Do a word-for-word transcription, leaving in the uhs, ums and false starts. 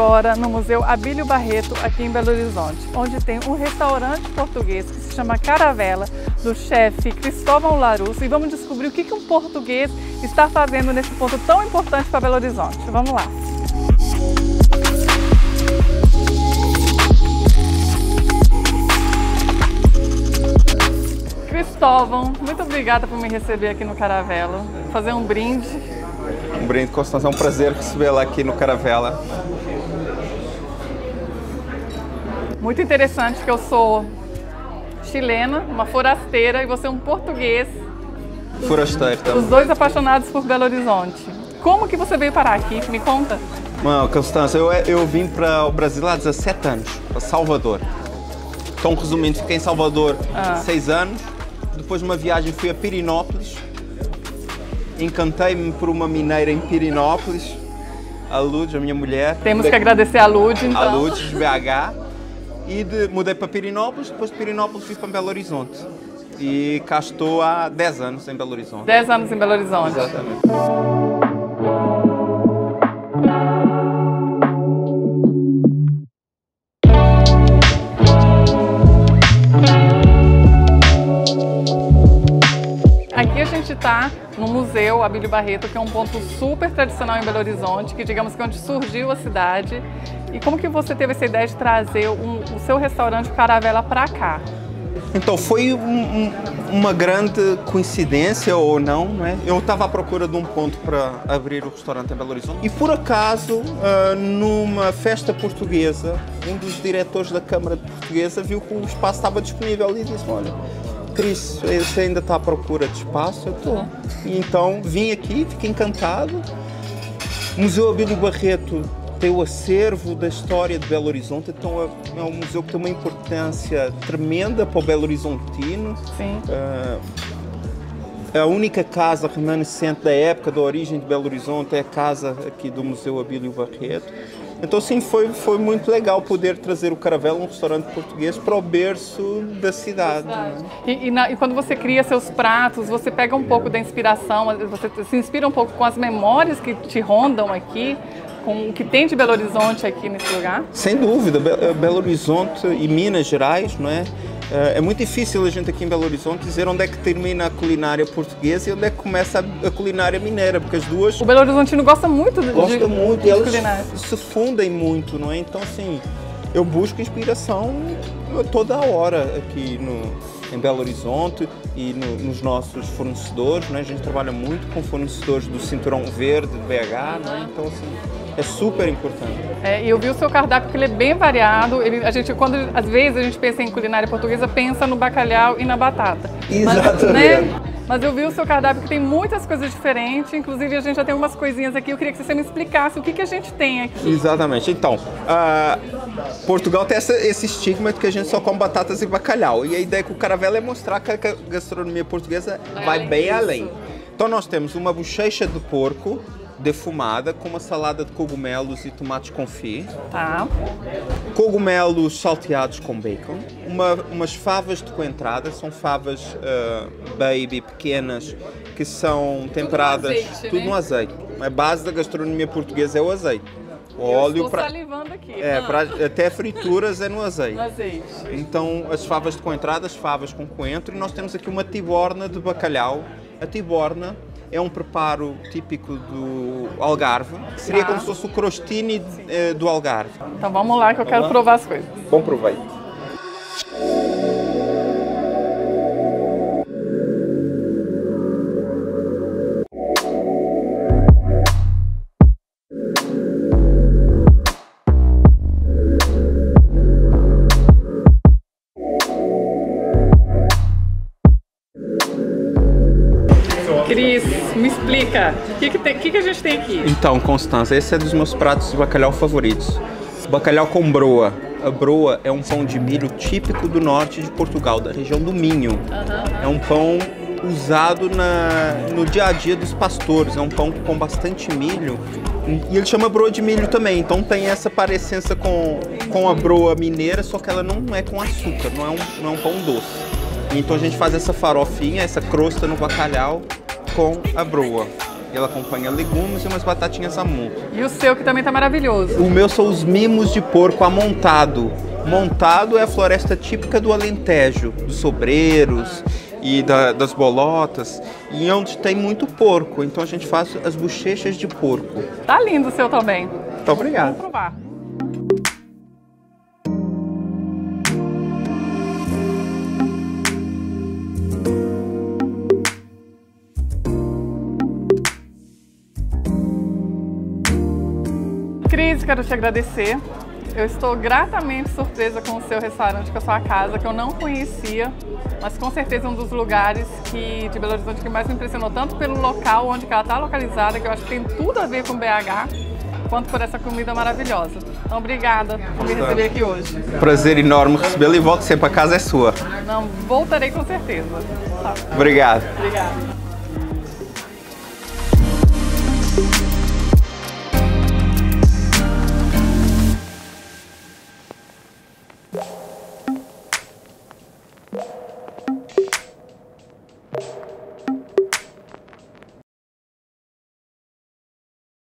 agora no Museu Abílio Barreto, aqui em Belo Horizonte, onde tem um restaurante português que se chama Caravela, do chefe Cristóvão Larusso, e vamos descobrir o que que um português está fazendo nesse ponto tão importante para Belo Horizonte. Vamos lá! Cristóvão, muito obrigada por me receber aqui no Caravela, fazer um brinde. Um brinde, Constância, é um prazer recebê-la aqui no Caravela. Muito interessante que eu sou chilena, uma forasteira, e você é um português. Forasteiro também. Os dois apaixonados por Belo Horizonte. Como que você veio parar aqui? Me conta. Não, Constância, eu, eu vim para o Brasil há dezassete anos, para Salvador. Então, resumindo, fiquei em Salvador ah. seis anos. Depois de uma viagem fui a Pirinópolis. Encantei-me por uma mineira em Pirinópolis, a Lourdes, a minha mulher. Temos que agradecer a Lourdes, então. A Lourdes, B H. E de, mudei para Pirinópolis, depois de Pirinópolis fui para Belo Horizonte. E cá estou há dez anos em Belo Horizonte. dez anos em Belo Horizonte. Exatamente. Aqui a gente está no Museu Abílio Barreto, que é um ponto super tradicional em Belo Horizonte, que digamos que é onde surgiu a cidade. E como que você teve essa ideia de trazer um, o seu restaurante Caravela para cá? Então, foi um, um, uma grande coincidência ou não, não é? Eu estava à procura de um ponto para abrir o restaurante em Belo Horizonte e, por acaso, uh, numa festa portuguesa, um dos diretores da Câmara Portuguesa viu que o espaço estava disponível e disse, olha, Cris, você ainda está à procura de espaço? Eu estou. E então vim aqui, fiquei encantado. O Museu Abílio Barreto tem o acervo da história de Belo Horizonte, então é um museu que tem uma importância tremenda para o Belo Horizontino. Sim. Uh, a única casa remanescente da época da origem de Belo Horizonte é a casa aqui do Museu Abílio Barreto. Então, sim, foi, foi muito legal poder trazer o Caravela, um restaurante português, para o berço da cidade. Né? E, e, na, e quando você cria seus pratos, você pega um pouco da inspiração, você se inspira um pouco com as memórias que te rondam aqui, com o que tem de Belo Horizonte aqui nesse lugar? Sem dúvida, Belo Horizonte e Minas Gerais, não é? É muito difícil a gente aqui em Belo Horizonte dizer onde é que termina a culinária portuguesa e onde é que começa a culinária mineira, porque as duas... O Belo Horizontino gosta muito de, gosta de, muito, de e elas culinária. se fundem muito, não é? Então, assim, eu busco inspiração toda a hora aqui no, em Belo Horizonte e no, nos nossos fornecedores, não é? A gente trabalha muito com fornecedores do Cinturão Verde, de B H, não é? Então, assim, é super importante. É, e eu vi o seu cardápio, que ele é bem variado. Ele, a gente, quando, às vezes, a gente pensa em culinária portuguesa, pensa no bacalhau e na batata. Exatamente. Mas, né? Mas eu vi o seu cardápio, que tem muitas coisas diferentes. Inclusive, a gente já tem umas coisinhas aqui. Eu queria que você me explicasse o que, que a gente tem aqui. Exatamente. Então, uh, Portugal tem essa, esse estigma de que a gente só come batatas e bacalhau. E a ideia com o Caravela é mostrar que a gastronomia portuguesa vai, vai bem disso. além. Então, nós temos uma bochecha de porco defumada com uma salada de cogumelos e tomates confit. Tá. Cogumelos salteados com bacon. Uma, umas favas de coentrada, são favas uh, baby pequenas que são temperadas tudo no azeite. Tudo né? no azeite. A base da gastronomia portuguesa é o azeite. O Eu óleo estou pra, salivando aqui. é, pra, até frituras é no azeite. No azeite. Então, as favas de coentrada, as favas com coentro, e nós temos aqui uma tiborna de bacalhau. A tiborna é um preparo típico do Algarve, que seria ah. como se fosse o crostini do Algarve. Então vamos lá que eu vamos quero lá? provar as coisas. Bom proveito. Cris, me explica, o que, que, que, que a gente tem aqui? Então, Constância, esse é dos meus pratos de bacalhau favoritos. Bacalhau com broa. A broa é um pão de milho típico do norte de Portugal, da região do Minho. Uhum. É um pão usado na, no dia a dia dos pastores, é um pão com bastante milho. E ele chama broa de milho também, então tem essa parecência com, com a broa mineira, só que ela não é com açúcar, não é um, não é um pão doce. Então a gente faz essa farofinha, essa crosta no bacalhau com a broa. Ele acompanha legumes e umas batatinhas amu. E o seu que também tá maravilhoso. O meu são os mimos de porco amontado. Montado é a floresta típica do Alentejo, dos sobreiros e da, das bolotas, e onde tem muito porco. Então a gente faz as bochechas de porco. Tá lindo o seu também. Muito obrigado. Vamos provar. Cris, quero te agradecer. Eu estou gratamente surpresa com o seu restaurante, com a sua casa, que eu não conhecia, mas com certeza é um dos lugares que, de Belo Horizonte que mais me impressionou, tanto pelo local onde ela está localizada, que eu acho que tem tudo a ver com B H, quanto por essa comida maravilhosa. Então, obrigada por me receber aqui hoje. Prazer enorme recebê-la e volte sempre, a casa é sua. Não, voltarei com certeza. Tá. Obrigado. Obrigada.